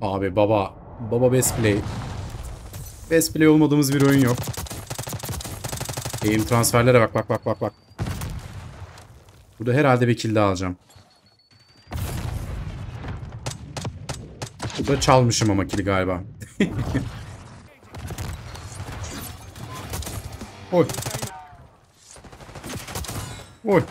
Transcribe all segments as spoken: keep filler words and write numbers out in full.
Abi baba. Baba best play. Best play olmadığımız bir oyun yok. Aim transferlere bak bak bak bak bak. Burada herhalde bir kill daha alacağım. Burada çalmışım ama kill'i galiba. Oy. Oy.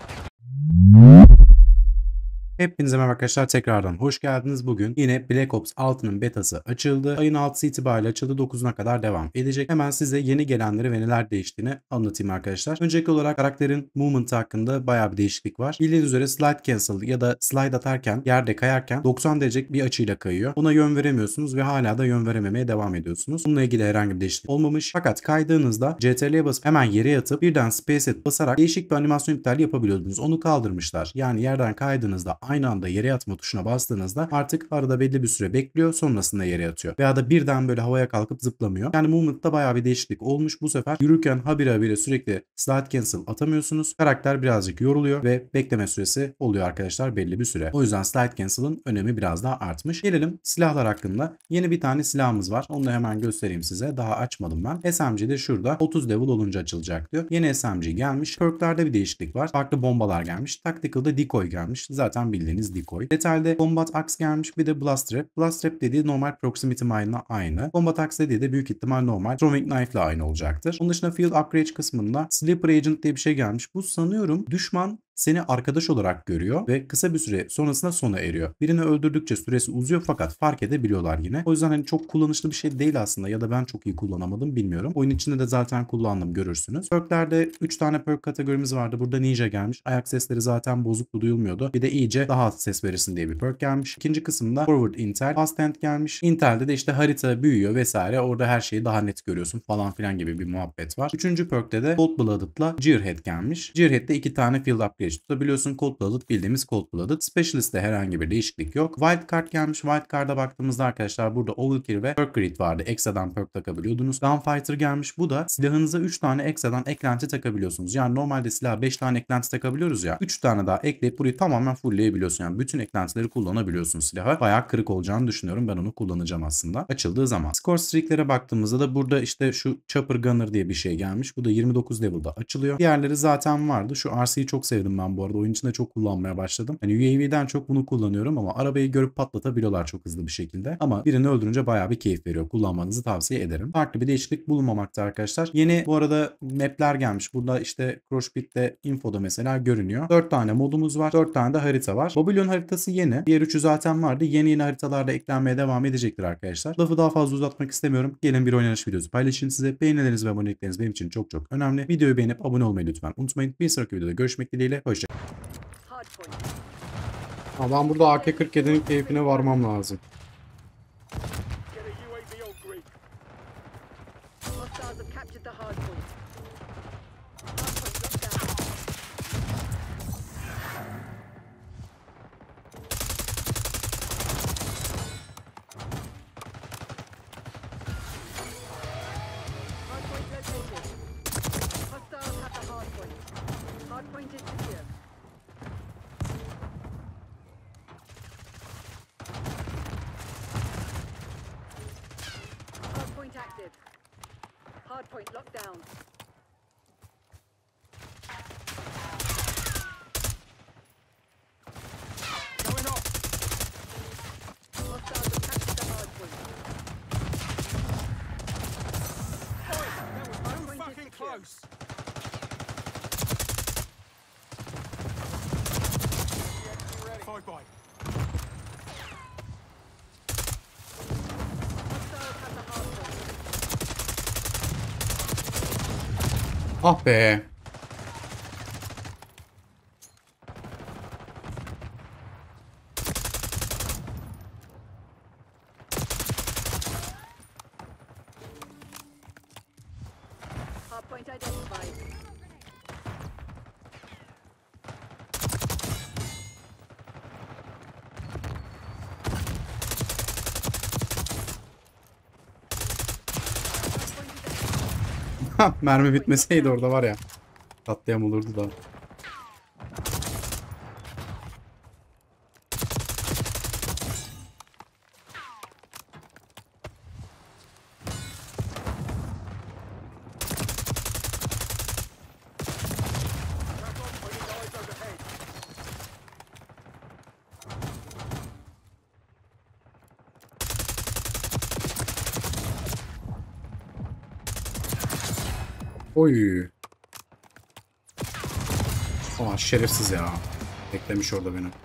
Hepinize merhaba arkadaşlar, tekrardan hoş geldiniz. Bugün yine Black Ops altı'nın betası açıldı. Ayın altısı itibariyle açıldı, dokuzuna kadar devam edecek. Hemen size yeni gelenleri ve neler değiştiğini anlatayım arkadaşlar. Öncelikli olarak karakterin movement hakkında bayağı bir değişiklik var. Bildiğiniz üzere slide cancel ya da slide atarken, yerde kayarken doksan derecelik bir açıyla kayıyor. Buna yön veremiyorsunuz ve hala da yön verememeye devam ediyorsunuz. Bununla ilgili herhangi bir değişiklik olmamış. Fakat kaydığınızda C T R L'ye basıp hemen yere yatıp birden space'e basarak değişik bir animasyon iptali yapabiliyordunuz. Onu kaldırmışlar. Yani yerden kaydığınızda aynı anda yere yatma tuşuna bastığınızda artık arada belli bir süre bekliyor, sonrasında yere yatıyor. Veya da birden böyle havaya kalkıp zıplamıyor. Yani movement'ta bayağı bir değişiklik olmuş. Bu sefer yürürken habire habire sürekli slide cancel atamıyorsunuz. Karakter birazcık yoruluyor ve bekleme süresi oluyor arkadaşlar belli bir süre. O yüzden slide cancel'ın önemi biraz daha artmış. Gelelim silahlar hakkında. Yeni bir tane silahımız var. Onu da hemen göstereyim size. Daha açmadım ben. S M G de şurada otuz level olunca açılacak diyor. Yeni S M G gelmiş. Perk'lerde bir değişiklik var. Farklı bombalar gelmiş. Tactical'da decoy gelmiş. Zaten bildiğiniz decoy. Detayda Combat Axe gelmiş, bir de Blast Trap. Blast Trap dediği normal Proximity Mine'la aynı. Combat Axe dediği de büyük ihtimal normal Throwing Knife'la aynı olacaktır. Onun dışında Field Upgrade kısmında Sleeper Agent diye bir şey gelmiş. Bu sanıyorum düşman seni arkadaş olarak görüyor ve kısa bir süre sonrasında sona eriyor. Birini öldürdükçe süresi uzuyor fakat fark edebiliyorlar yine. O yüzden hani çok kullanışlı bir şey değil aslında, ya da ben çok iyi kullanamadım bilmiyorum. Oyun içinde de zaten kullandım, görürsünüz. Perklerde üç tane perk kategorimiz vardı. Burada Ninja gelmiş. Ayak sesleri zaten bozuklu duyulmuyordu. Bir de iyice daha az ses verirsin diye bir perk gelmiş. İkinci kısımda Forward Intel, Fast End gelmiş. Intel'de de işte harita büyüyor vesaire. Orada her şeyi daha net görüyorsun falan filan gibi bir muhabbet var. Üçüncü perkte de Cold Blooded'la Gearhead gelmiş. Gearhead'de iki tane field upgrade tutabiliyorsun. Cold Blooded bildiğimiz Cold Blooded. Specialist'te herhangi bir değişiklik yok. Wildcard gelmiş. Wildcard'a baktığımızda arkadaşlar burada Overkill ve Perk Grid vardı. Exa'dan perk takabiliyordunuz. Gunfighter gelmiş. Bu da silahınıza üç tane Exa'dan eklenti takabiliyorsunuz. Yani normalde silaha beş tane eklenti takabiliyoruz ya. üç tane daha ekleyip burayı tamamen fullleyebiliyorsun. Yani bütün eklentileri kullanabiliyorsun silaha. Bayağı kırık olacağını düşünüyorum. Ben onu kullanacağım aslında açıldığı zaman. Score streak'lere baktığımızda da burada işte şu Chopper Gunner diye bir şey gelmiş. Bu da yirmi dokuz level'da açılıyor. Diğerleri zaten vardı. Şu R C'yi çok sevdim ben bu arada. Oyun içinde çok kullanmaya başladım. Hani U A V'den çok bunu kullanıyorum ama arabayı görüp patlatabiliyorlar çok hızlı bir şekilde. Ama birini öldürünce bayağı bir keyif veriyor. Kullanmanızı tavsiye ederim. Farklı bir değişiklik bulunmamakta arkadaşlar. Yeni bu arada map'ler gelmiş. Burada işte Crossbit'te infoda mesela görünüyor. dört tane modumuz var. dört tane de harita var. Babylon haritası yeni. Diğer üçü zaten vardı. Yeni yeni haritalarda eklenmeye devam edecektir arkadaşlar. Lafı daha fazla uzatmak istemiyorum. Gelin bir oynanış videosu paylaşın size. Beğenileriniz ve abonelikleriniz benim için çok çok önemli. Videoyu beğenip abone olmayı lütfen unutmayın. Bir sonraki videoda görüşmek dileğiyle. Hoşçakalın. Ama ben burada A K kırk yedi'nin keyfine varmam lazım. Active. Hardpoint locked down. Going off. Hostiles have captured the hardpoint. Oi, that was so fucking close. Five by. Ah be. Hardpoint identified. Mermi bitmeseydi orada var ya. Katliam olurdu da. Oy. Aa şerefsiz ya. Beklemiş orada beni.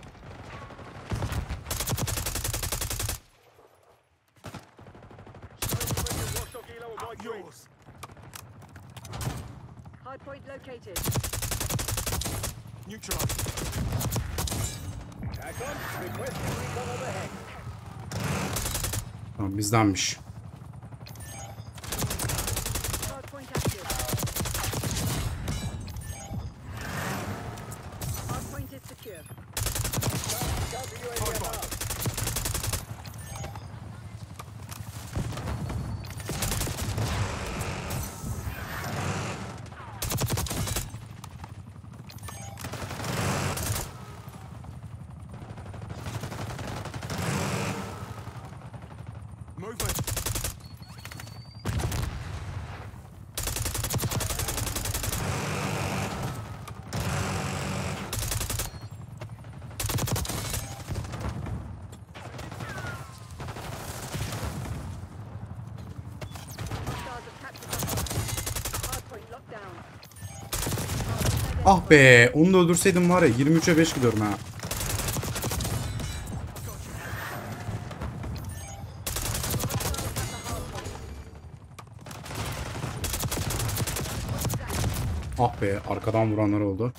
Yours. Hardpoint located. Neutralized. Tamam bizdenmiş. Hardpoint active. Hardpoint is secure. Movement. Stars have captured the hard. Hardpoint locked down. Ah be, onu da öldürseydim var ya yirmi üçe beş gidiyorum ha. Ah be, arkadan vuranlar oldu.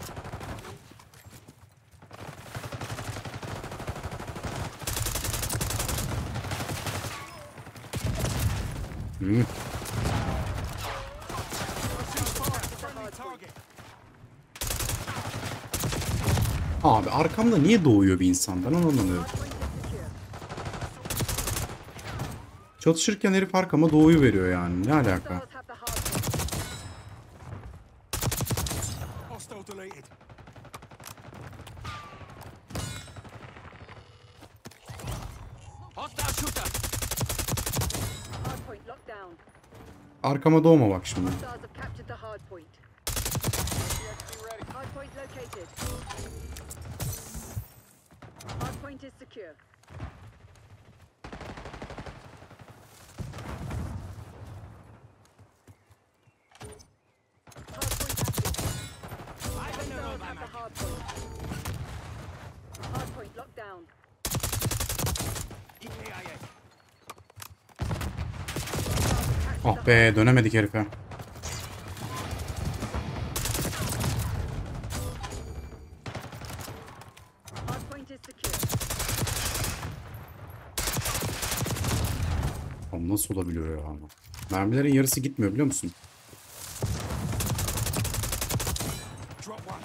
Hmm. Friendly target. Abi arkamda niye doğuyor bir insan? Ben onu anlamıyorum. Hardpoint is secure. Çalışırken herif arkama doğuyu veriyor yani. Ne alaka? Stars have the hardpoint. Hostile deleted. Hostile shooter. Hardpoint locked down. Arkama doğma bak şimdi. Stars have captured the hardpoint. Hardpoint located. Hardpoint is secure. Hardpoint active. Stars have the hardpoint. Hardpoint locked down. E K I A. Ah be, dönemedik herife. Hardpoint is secure. Oğlum nasıl olabiliyor ya? Mermilerin yarısı gitmiyor biliyor musun? Drop one.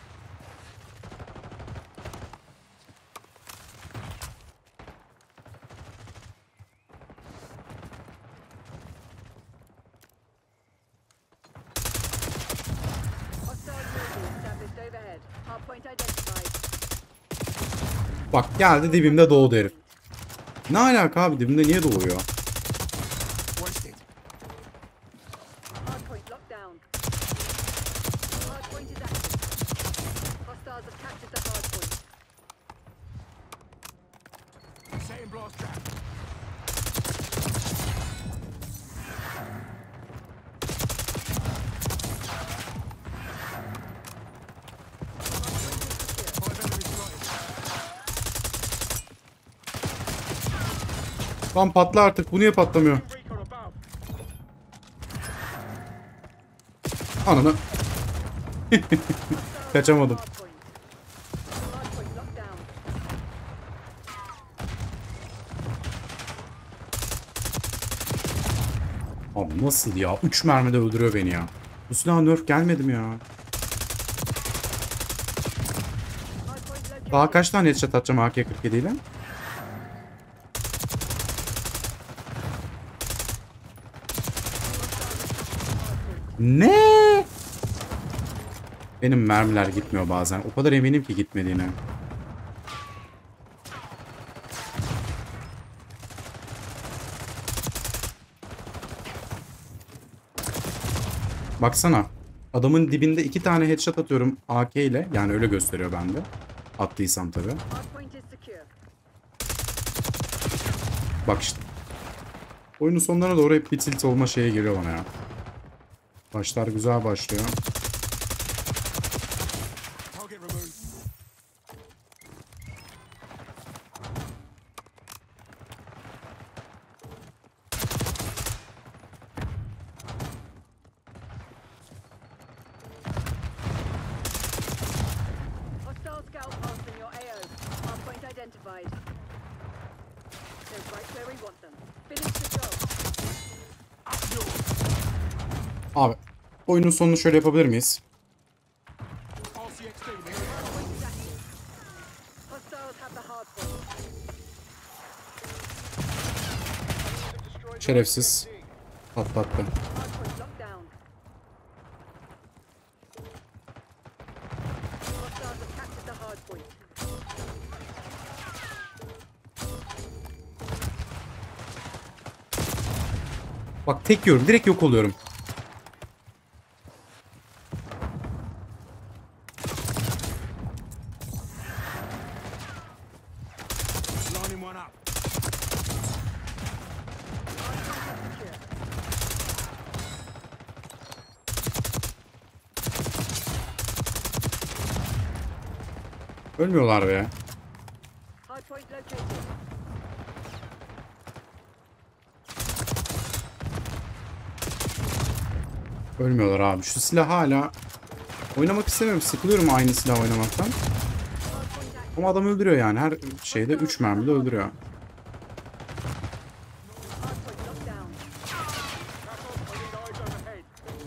Hostile U A V established overhead. Hardpoint identified. Bak geldi dibimde doğdu herif. Ne alaka abi, dibimde niye doğuyor? Wasted. Hardpoint locked down. Hardpoint is active. Hostiles have captured the hardpoint. Setting blast trap. Five enemies spotted. Lan patla artık, bu niye patlamıyor? Recon above. Ananı. Kaçamadım. Hardpoint. Hardpoint locked down. Abi nasıl ya? üç mermide öldürüyor beni ya. Bu silah nerf gelmedi mi ya? Hardpoint located. Daha kaç tane headshot atacağım A K kırk yedi ile? Ne? Benim mermiler gitmiyor bazen. O kadar eminim ki gitmediğine. Baksana. Adamın dibinde iki tane headshot atıyorum A K ile. Yani öyle gösteriyor bende. Attıysam tabii. Hardpoint is secure. Bak işte. Oyunun sonlarına doğru hep bir tilt olma şeye geliyor bana ya. Başlar güzel başlıyor. Target removed. Hostile scout passing your A O. Hardpoint identified. They're right where we want them. Finish the job. Abi oyunun sonunu şöyle yapabilir miyiz? R C X D near. Hardpoint active. Hostiles have the hardpoint. Şerefsiz. Patlattı. Hardpoint locked down. Hostiles have captured the hardpoint. Bak tek yiyorum. Direkt yok oluyorum. Lining one up. Secure. Ölmüyorlar be. Hardpoint located. Ölmüyorlar abi. Şu silah hala oynamak istemiyorum. Sıkılıyorum aynı silah oynamaktan. Hardpoint active. Ama adam öldürüyor yani. Her şeyde üç mermide öldürüyor. Hardpoint locked down. Careful, I need eyes overhead.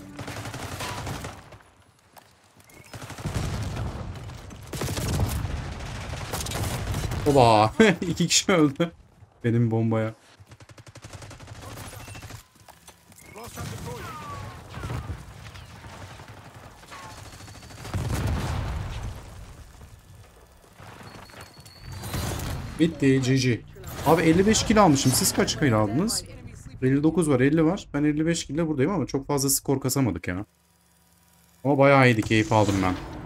Oba. İki kişi öldü. Benim bombaya. Blast up deployed. Bitti. G G. Abi elli beş kill almışım. Siz kaç kill aldınız? elli dokuz var, elli var. Ben elli beş kill ile buradayım ama çok fazla skor kasamadık ya. Ama bayağı iyiydi. Keyif aldım ben.